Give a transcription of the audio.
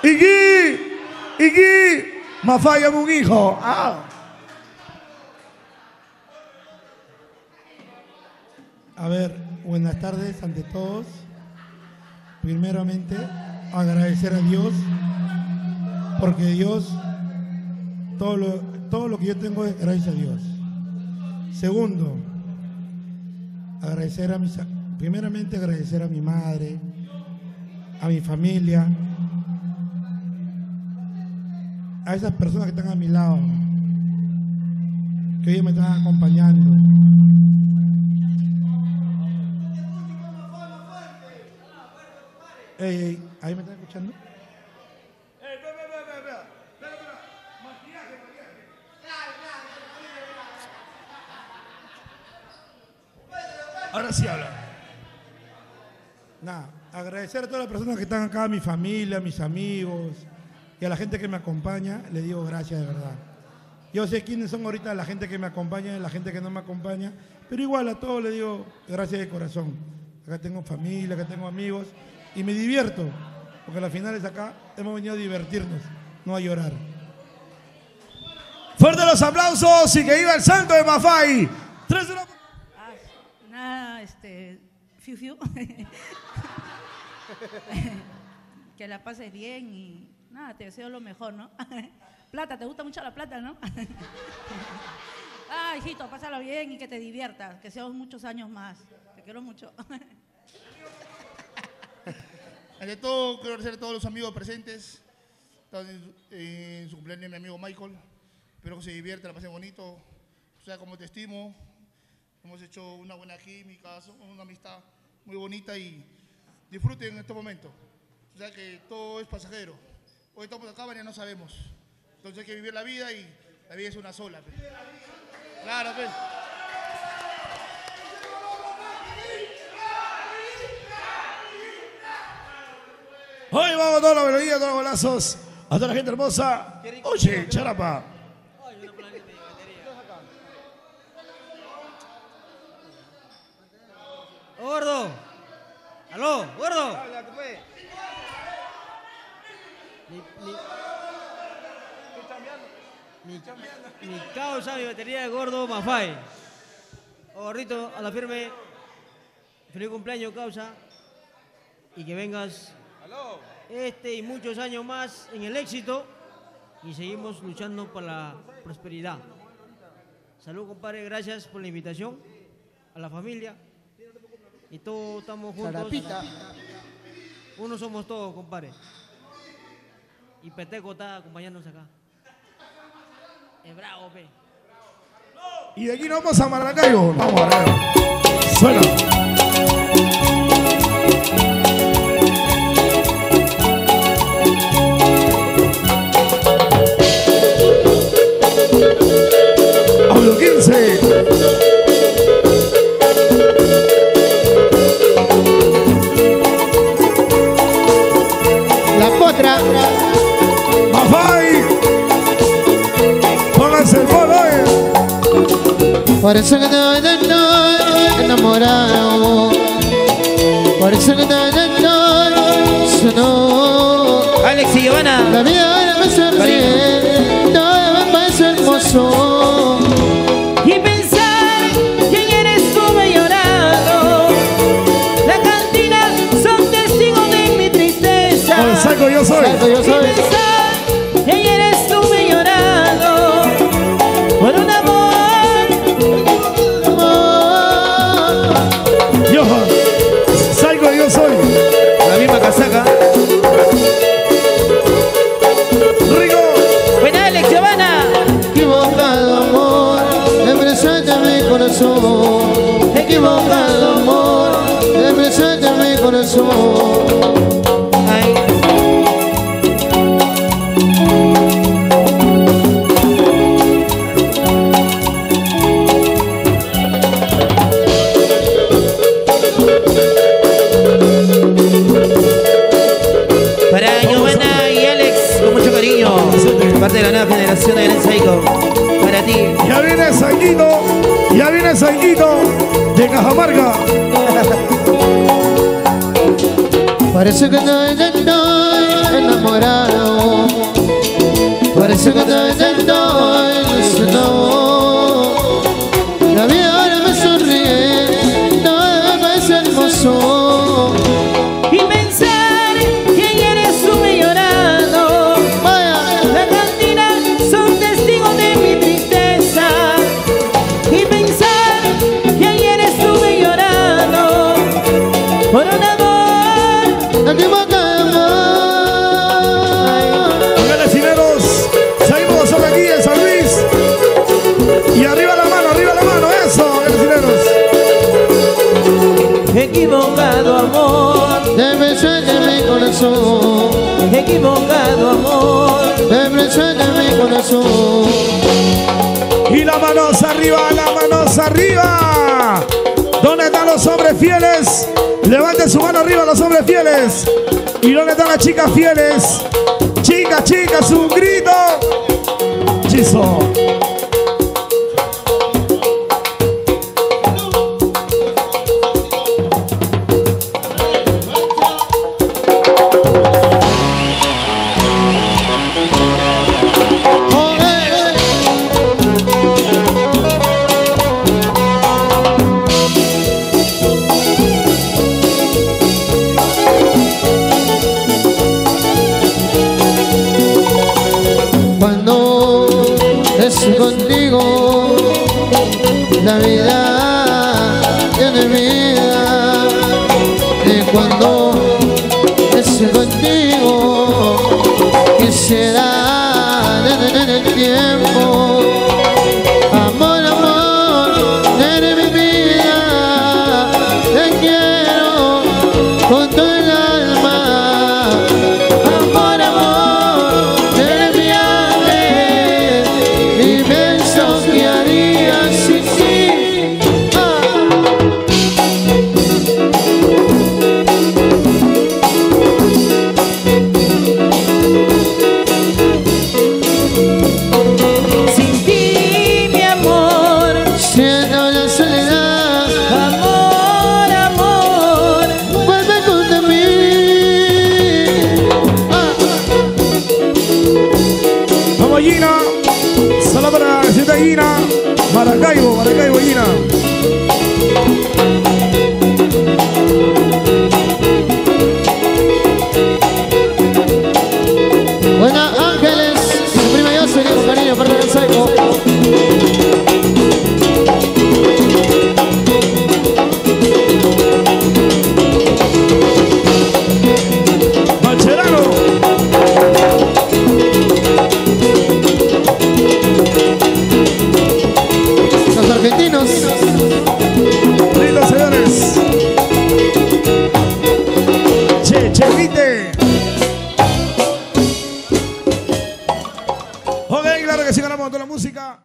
Iggy, Mafai, llama un hijo. Ah. A ver, buenas tardes ante todos. Primeramente, agradecer a Dios, porque Dios, todo lo que yo tengo es gracias a Dios. Segundo, primeramente agradecer a mi madre, a mi familia, a esas personas que están a mi lado, que hoy me están acompañando. Ey, ¿ahí me están escuchando? Ahora sí habla. Nada, agradecer a todas las personas que están acá, a mi familia, a mis amigos y a la gente que me acompaña, les digo gracias de verdad. Yo sé quiénes son ahorita la gente que me acompaña y la gente que no me acompaña, pero igual a todos les digo gracias de corazón. Acá tengo familia, acá tengo amigos y me divierto, porque las finales acá hemos venido a divertirnos, no a llorar. Fuerte los aplausos y que iba el santo de Mafai. 3-1. Nada, fiu fiu. Que la pases bien y nada, te deseo lo mejor, ¿no? Plata, ¿te gusta mucho la plata, no? Ah, hijito, pásalo bien y que te diviertas, que seamos muchos años más. Te quiero mucho. Ante todo, quiero agradecer a todos los amigos presentes. Están en su cumpleaños mi amigo Michael. Espero que se divierta, la pasen bonito. O sea, como te estimo, hemos hecho una buena química, una amistad muy bonita y disfruten en estos momentos. O sea que todo es pasajero. Hoy estamos acá, mañana no sabemos. Entonces hay que vivir la vida y la vida es una sola. Pues. Claro, pues. Hoy vamos a toda la melodía, todos los golazos. A toda la gente hermosa. Oye, charapa. ¡Gordo! ¡Aló, gordo! Mi causa, mi batería de gordo, Mafai. Gordito, a la firme. Feliz cumpleaños, causa. Y que vengas y muchos años más en el éxito. Y seguimos luchando por la prosperidad. Salud, compadre. Gracias por la invitación. A la familia. Y todos estamos juntos. Sarapita. Uno somos todos, compadre. Y Peteco está acompañándonos acá. Es bravo, pe. Y de aquí nos vamos a Maracaibo. Vamos a ver. Suena. Audio 15. La potra. Mafai. Pónganse el polo, Por eso que estoy enamorado. Por eso que estoy no. Alex y Giovanna. La vida ahora me sonríe. Todo me parece hermoso. Y pensar quién eres tú me llorado. La cantina son testigos de mi tristeza. Con Saco yo soy. Saco yo soy. Y pensar quién eres tú me llorado. Por un amor. Johan. Saco yo soy. La misma casaca. Rico. Buena Alex, Giovanna. Equivocado amor, expresate mi corazón. Equivocado amor, expresate mi corazón. Ay. Para Giovanna y Alex, con mucho cariño. Parte de la nueva generación de Gran Psycho. Para ti. Ya viene Sanguito de Cajamarca. Parece que estoy enamorado. Por eso que otra vez estoy ilusionado. La vida ahora me sonríe, todo me parece hermoso. Y pensar que ayer estuve llorando. La cantina son testigos de mi tristeza. Y pensar que ayer estuve llorando por un amor Equivocado. Oigan, vecineros, seguimos nosotros aquí en San Luis. Y arriba la mano, eso, vecineros. equivocado, amor. Debe ser de mi corazón. Equivocado, amor. Debe ser de mi corazón. Y las manos arriba, ¿Dónde están los hombres fieles? Levanten su mano arriba los hombres fieles. ¿Y dónde están las chicas fieles? Chicas, un grito. Chizo. Cuando estoy contigo, la vida tiene vida. Y cuando estoy contigo, quisiera detener el tiempo. Amor, amor, eres mi vida. Te quiero con todo el alma. Amor, amor, eres mi ángel. Y pienso que haría sin ti. Sin ti, mi amor. Siento la soledad. Amor, amor. Vuelve junto a mí. Vamos, Gina. Saludos para la señorita Gina. Maracaibo, Gina. Buenas Ángeles, su prima yo soy un cariño, parte del Saico. Mancherano. Los argentinos. Lindos señores. Chevite. Ok, claro que sí, ganamos toda la música.